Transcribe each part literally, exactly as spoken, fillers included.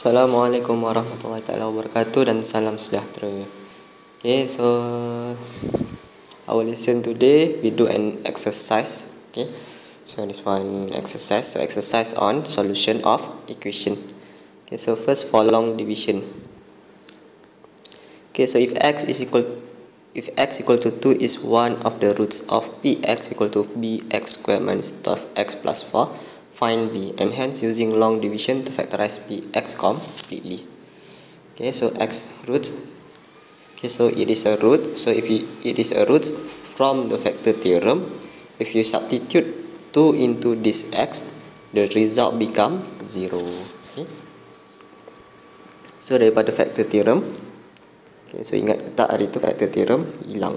Assalamualaikum warahmatullahi taala wabarakatuh dan salam sejahtera. Okay, so our lesson today we do an exercise. Okay, so this one exercise. So exercise on solution of equation. Okay, so first for long division. Okay, so if x is equal if x equal to two is one of the roots of px equal to bx squared minus twelve x plus four, find b, and hence using long division to factorize bx completely. Okay, so x roots. Okay, so it is a root. So if you, it is a root from the factor theorem, if you substitute two into this x, the result become zero. Okay. So daripada factor theorem, okay, so ingat tak hari tu factor theorem hilang.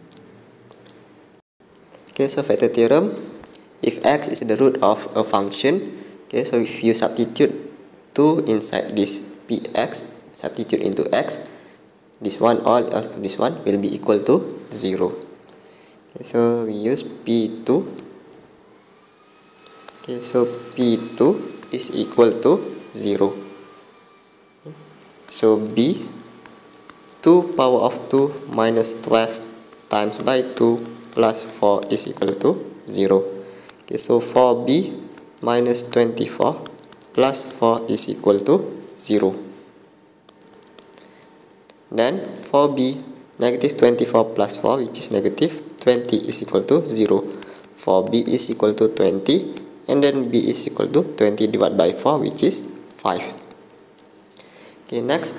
Okay, so factor theorem, if x is the root of a function, okay, so if you substitute two inside this px, substitute into x, this one, all of this one will be equal to zero. Okay, so we use p two. Okay, so p two is equal to zero. So b, two power of two minus twelve times by two plus four is equal to zero. Okay, so four b minus twenty-four plus four is equal to zero. Then four b negative twenty-four plus four, which is negative twenty, is equal to zero. four b is equal to twenty, and then b is equal to twenty divided by four, which is five. Okay, next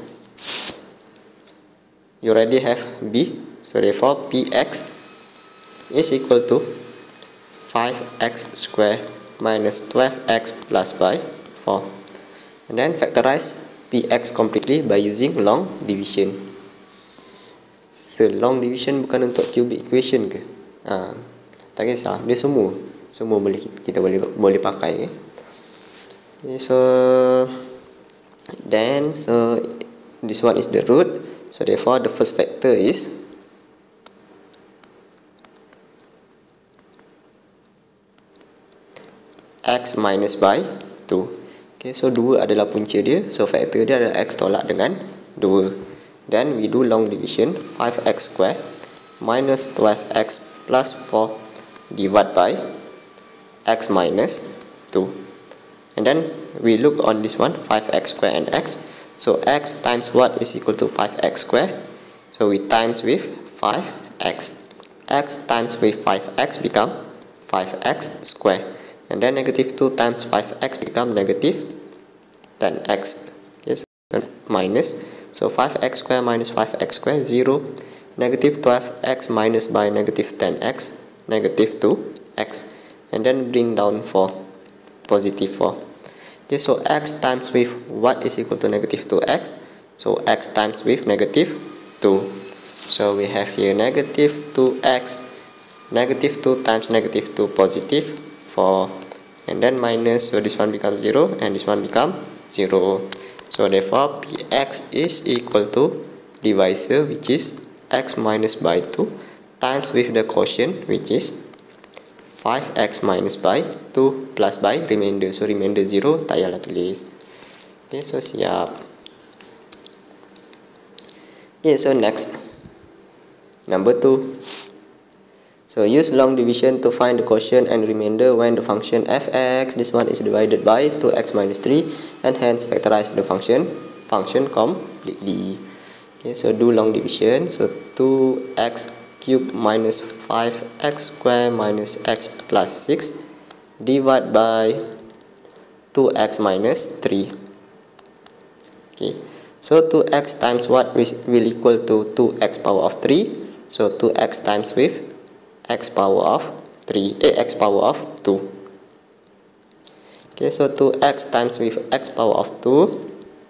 you already have b, so therefore px is equal to five x squared minus twelve x plus by four, and then factorize px completely by using long division. So long division bukan untuk cubic equation ke? Ha, tak kisah, dia semua semua boleh kita boleh boleh pakai. Okay, so then so this one is the root, so therefore the first factor is x minus by two. Okay, so two adalah punca dia, so factor dia adalah x tolak dengan two. Then we do long division, five x squared minus twelve x plus four divided by x minus two. And then we look on this one, five x squared and x. So x times what is equal to five x squared? So we times with five x. X times with five x become five x squared. And then negative two times five x become negative ten x. Yes, minus. So five x squared minus five x squared, zero. Negative twelve x minus by negative ten x, negative two x. And then bring down four, positive four. Okay, so x times with what is equal to negative two x? So x times with negative two. So we have here negative two x, negative two times negative two, positive four. And then minus, so this one becomes zero and this one become zero. So therefore px is equal to divisor, which is x minus by two, times with the quotient, which is five x minus by two plus by remainder. So remainder zero, tak payahlah tulis. Okay, so siap. Okay, so next, number two. So use long division to find the quotient and remainder when the function fx, this one is divided by two x minus three, and hence factorize the function function completely. Okay, so do long division. So two x cubed minus five x squared minus x plus six divided by two x minus three. Okay, so two x times what will equal to two x power of three. So two x times with x power of three, eh, x power of two. Okay, so two x times with x power of two.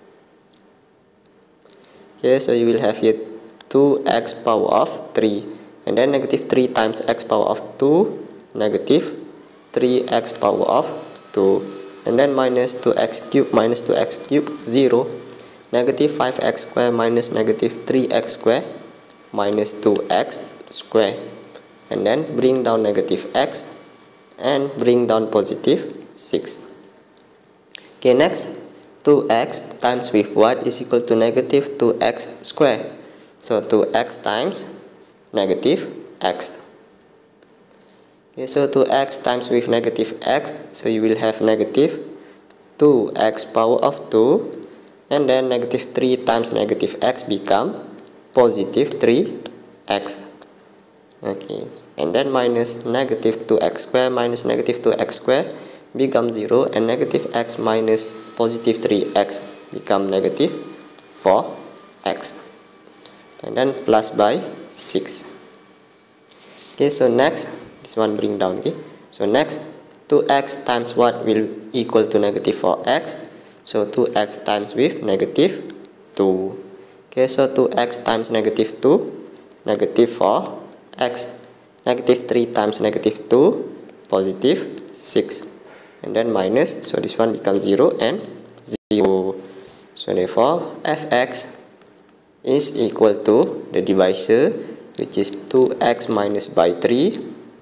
Okay, so you will have here two x power of three, and then negative three times x power of two, negative three x power of two, and then minus two x cubed minus two x cubed, zero. Negative five x squared minus negative three x squared minus two x squared. And then bring down negative x and bring down positive six. Okay, next two x times with what is equal to negative two x square. So two x times negative x. Okay, so two x times with negative x, so you will have negative two x power of two, and then negative three times negative x become positive three x. Okay, and then minus negative two x square minus negative two x square become zero, and negative x minus positive three x become negative four x, and then plus by six. Okay, so next this one bring down. Okay, so next two x times what will equal to negative four x. So two x times with negative two. Okay, so two x times negative two, negative four x. Negative three times negative two, positive six. And then minus, so this one becomes zero and zero. So therefore fx is equal to the divisor, which is two x minus by three,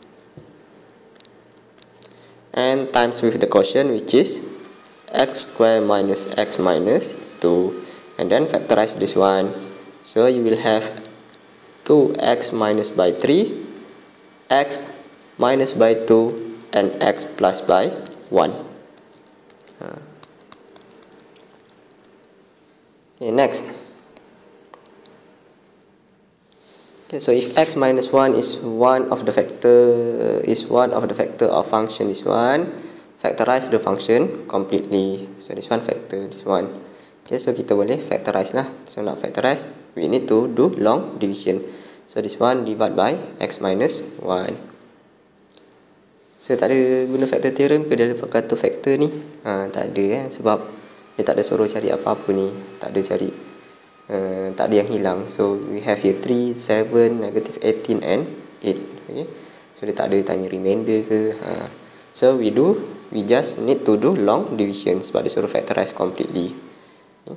and times with the quotient, which is x square minus x minus two, and then factorize this one. So you will have two x minus by three, x minus by two, and x plus by one. Okay, next. Okay, so if x minus one is one of the factor is one of the factor of function this one, factorize the function completely. So this one factor this one. Okay, so kita boleh factorize lah. So nak factorize, we need to do long division. So this one divide by x minus one. So tak ada guna factor theorem ke dia ada kata factor ni? Ha, tak ada eh, sebab dia tak ada suruh cari apa-apa ni. Tak ada cari, uh, tak ada yang hilang. So we have here three, seven, negative eighteen and eight. Okay, so dia tak ada tanya remainder ke. Ha. So we do, we just need to do long division sebab dia suruh factorize completely. Okay.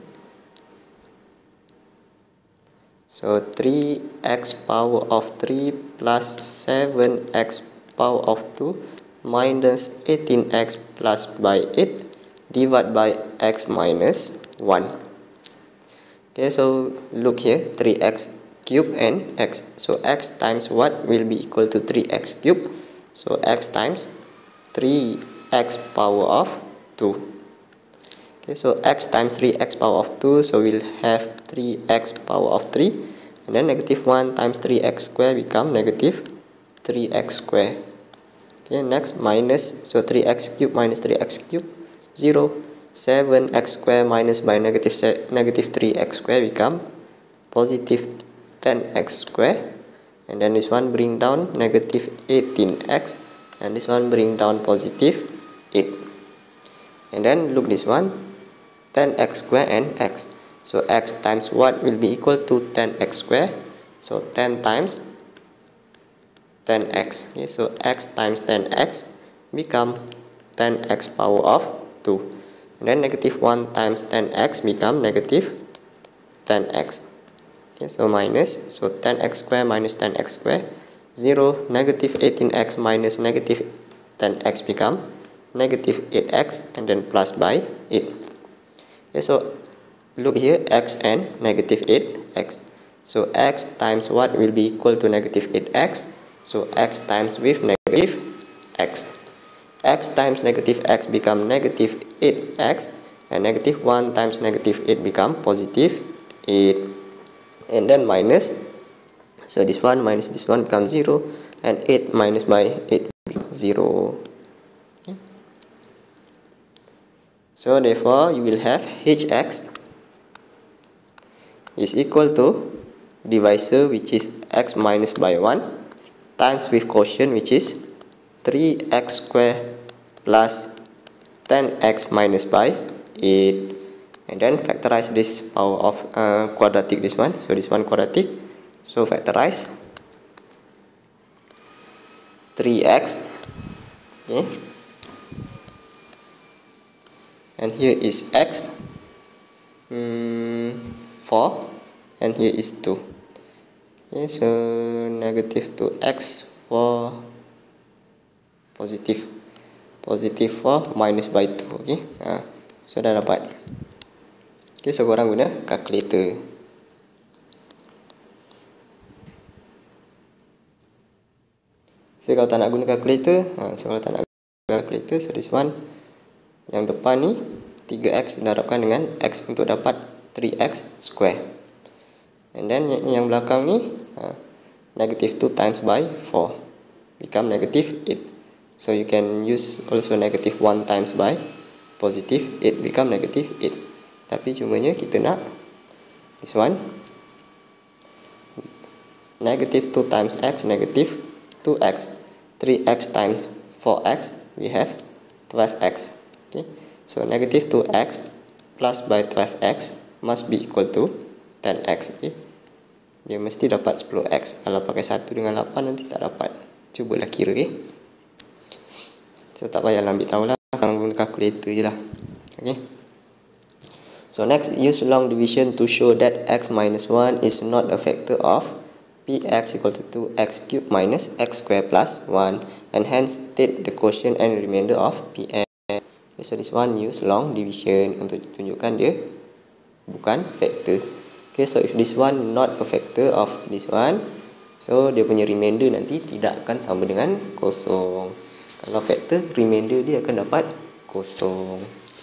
So three x power of three plus seven x power of two minus eighteen x plus by eight divided by x minus one. Okay, so look here, three x cube and x. So x times what will be equal to three x cube. So x times three x power of two. Okay, so x times three x power of two, so we'll have three x power of three, and then negative one times three x square become negative three x square. Okay, next minus, so three x cube minus three x cube, zero. seven x square minus by negative negative three x square become positive ten x square, and then this one bring down negative eighteen x, and this one bring down positive eight. And then look this one, ten x square and x. So x times what will be equal to ten x square. So ten times ten x. Okay, so x times ten x become ten x power of two. And then negative one times ten x become negative ten x. Okay, so minus, so ten x square minus ten x square, zero. Negative eighteen x minus negative ten x become negative eight x, and then plus by eight. Okay, so look here, x and negative eight x. So x times what will be equal to negative eight x. So x times with negative x. X times negative x become negative eight x, and negative one times negative eight become positive eight, and then minus, so this one minus this one becomes zero, and eight minus by eight becomes zero. Okay. So therefore you will have hx is equal to divisor, which is x minus by one, times with quotient, which is three x square plus ten x minus by eight, and then factorize this power of uh, quadratic this one. So this one quadratic, so factorize three x. Okay, and here is x, mm, four, and here is two. Okay, so negative two x for positive positive four minus by two. Okay, uh, so dah dapat. Okay, so korang guna calculator. So kalau tak nak guna calculator, ha, so kalau tak nak guna calculator, so this one yang depan ni tiga x darabkan dengan x untuk dapat three x square. And then yang, yang belakang ni ha, negative two times by four become negative eight. So you can use also negative one times by positive eight become negative eight. Tapi cumanya kita nak this one negative two times x negative two x, three x times four x we have twelve x. Okay, so negative two x plus by twelve x must be equal to ten x. Okay, dia mesti dapat sepuluh x. Kalau pakai satu dengan lapan nanti tak dapat. Cubalah kira. Okay, so tak payah ambil tahu lah, guna kalkulator je lah. Okay, so next, use long division to show that x minus one is not a factor of px equal to two x cubed minus x square plus one, and hence state the quotient and remainder of px. Okay, so this one use long division untuk tunjukkan dia bukan factor. Okay, so if this one not a factor of this one, so dia punya remainder nanti tidak akan sama dengan kosong. Kalau factor, remainder dia akan dapat kosong.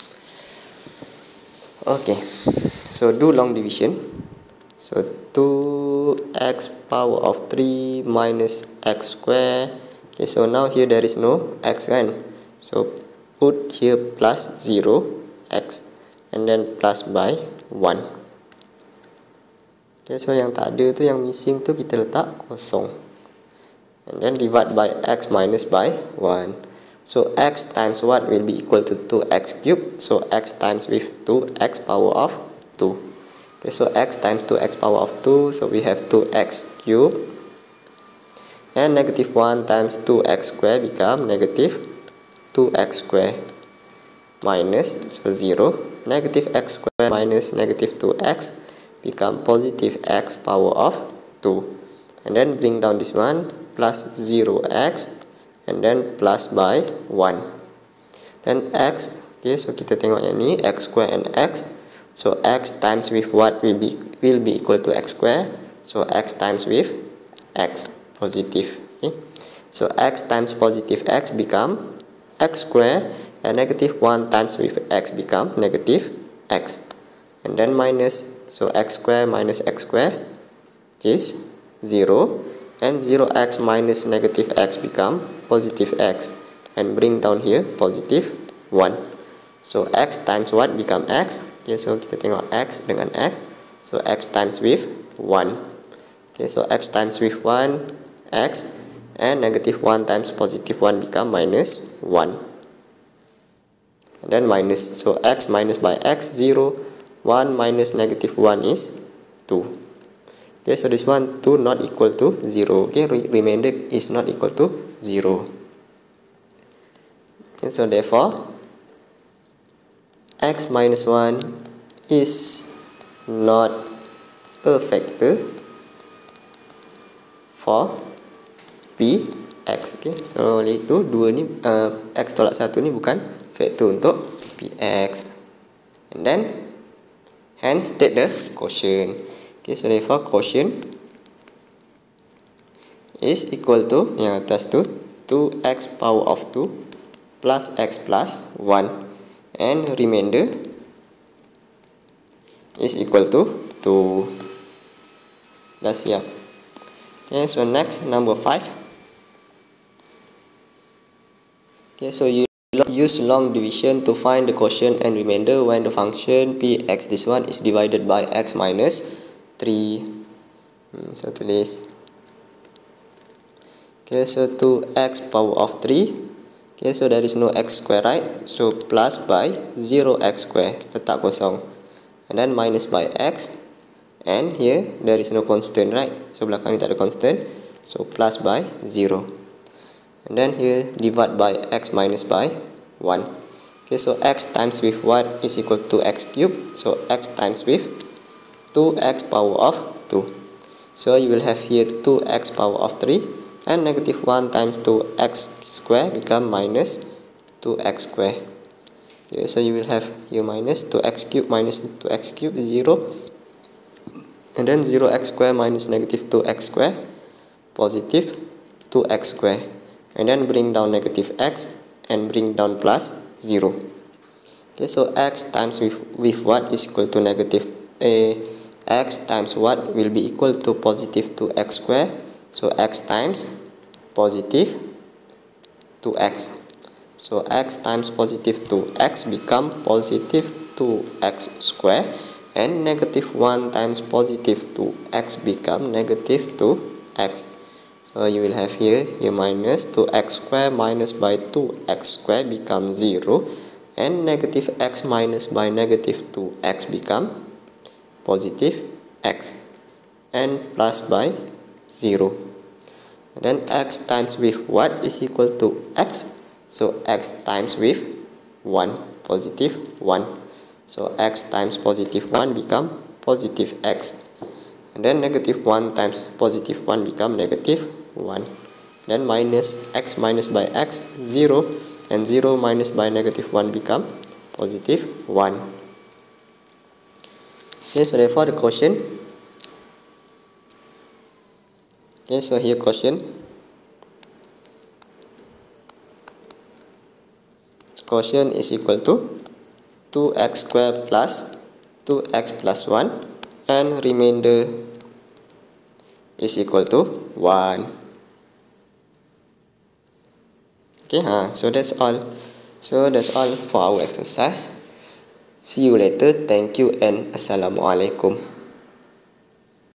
Okay, so do long division. So two x power of three minus x square. Okay, so now here there is no x kan. So put here plus zero x and then plus by one. Okay, so yang tak ada tu, yang missing tu kita letak kosong. And then divide by x minus by one. So x times what will be equal to two x cubed. So x times with two x power of two. Okay, so x times two x power of two. So we have two x cubed. And negative one times two x square become negative two x square. Minus, so zero. Negative x square minus negative two x become positive x power of two. And then bring down this one, plus zero x. And then plus by one. Then x, okay, so kita tengok yang ni, x square and x. So x times with what will be will be equal to x square. So x times with x, positive. Okay, so x times positive x become x square, and negative one times with x become negative x. And then minus, so x square minus x square is zero. And zero x minus negative x become positive x, and bring down here positive one. So x times what become x. Okay, so kita tengok x dengan x. So x times with one. Okay, so x times with one, x, and negative one times positive one become minus one. And then minus, so x minus by x, zero. one minus negative one is two. Okay, so this one two not equal to zero. Okay, re remainder is not equal to zero. Okay, so therefore x minus one is not a factor for px. Okay, so oleh itu dua ni uh, x tolak satu ni bukan factor untuk px. And then hence state the quotient. Okay, so therefore quotient is equal to, yang atas tu, two x power of two plus x plus one, and remainder is equal to two. Dah siap. Okay, so next, number five. Okay, so you use long division to find the quotient and remainder when the function px, this one, is divided by x minus three. Hmm, so tulis. Okay, so two x power of three. Okay, so there is no x square, right? So plus by zero x square, letak kosong. And then minus by x. And here there is no constant, right? So belakang ni tak ada constant. So plus by zero. And then here divide by x minus by one. Okay, so x times with what is equal to x cubed. So x times with two x power of two. So you will have here two x power of three, and negative one times two x square become minus two x square. Okay, so you will have here minus two x cubed minus two x cubed zero, and then zero x square minus negative two x square positive two x square, and then bring down negative x and bring down plus zero. Okay, so x times with, with what is equal to negative a x times what will be equal to positive two x square. So x times positive two x. So x times positive two x become positive two x square, and negative one times positive two x become negative two x. So you will have here, here minus two x square minus by two x square become zero, and negative x minus by negative two x become positive x, and plus by zero. And then x times with what is equal to x? So x times with one, positive one. So x times positive one become positive x. And then negative one times positive one become negative one. Then minus x minus by x, zero. And zero minus by negative one become positive one. Okay, so therefore the quotient. Okay, so here quotient. Quotient is equal to two x squared plus two x plus one, and remainder is equal to one. Okay, huh? so that's all. So that's all for our exercise. See you later. Thank you and Assalamualaikum.